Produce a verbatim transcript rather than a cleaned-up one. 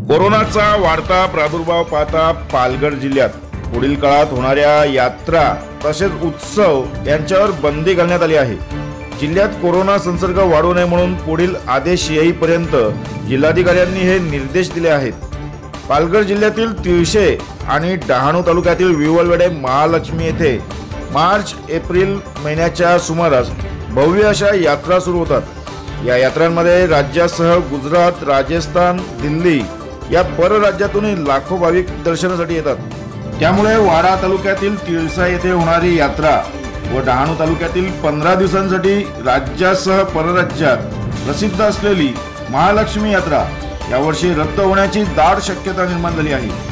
कोरोनाचा वाढता प्रादुर्भाव पाहता पालघर जिल्ह्यात पुढील काळात होणाऱ्या यात्रा तसेच उत्सव यांच्यावर बंदी घालण्यात आली आहे। जिल्ह्यात कोरोना संसर्ग वाढू नये म्हणून पुढील आदेश येईपर्यंत जिल्हाधिकाऱ्यांनी हे निर्देश दिले आहेत। पालघर जिल्ह्यातील तिळशे आणि डहाणू तालुक्यातील विवळवेढे महालक्ष्मी येथे मार्च एप्रिल महिन्याच्या सुमारास भव्य अशा यात्रा सुरू होतात। या यात्रांमध्ये राज्यासह गुजरात, राजस्थान, दिल्ली या परराज्यातूनही लाखो भाविक दर्शनासाठी येतात। त्यामुळे वाडा तालुक्यातील तिळसा येथे होणारी यात्रा व डहाणू तालुक्यातील पंधरा दिवसांसाठी राज्यासह परराज्यात प्रसिद्ध असलेली महालक्ष्मी यात्रा यावर्षी रद्द होण्याची दाट शक्यता निर्माण झाली आहे।